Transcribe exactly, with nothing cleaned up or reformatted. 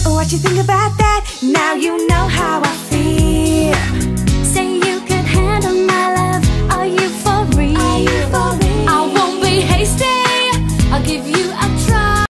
What you think about that? Now you know how I